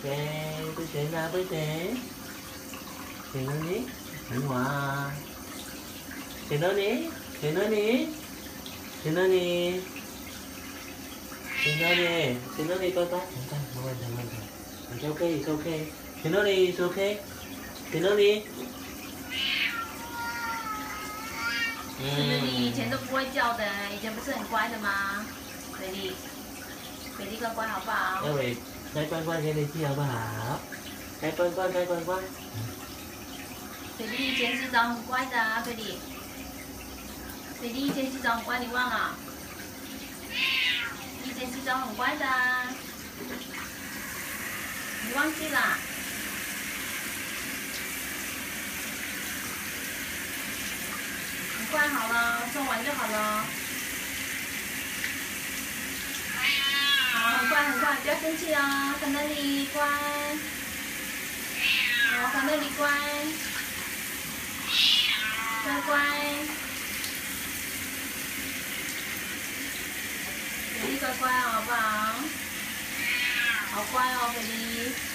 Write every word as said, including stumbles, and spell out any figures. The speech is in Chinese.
OK，不行啊，不行。行了你，很好啊。行了你，行了你，行了你，行了你，行了你，乖乖，等等，慢慢等，慢慢等。It's OK, it's OK。行了你，It's OK。行了你。 是不是你以前都不会叫的？以前不是很乖的吗？美丽，美丽乖乖好不好？ 要伟，开关关给你记好不好？开关关，开关关。 美丽以前洗澡很乖的啊，美丽。美丽以前洗澡很乖，你忘了？以前洗澡很乖的啊，你忘记啦？很快好了，冲完就好了。好，很快很快，不要生气哦，看到你乖。好，看到你乖，乖乖。美丽乖乖好不好？好乖哦，美丽。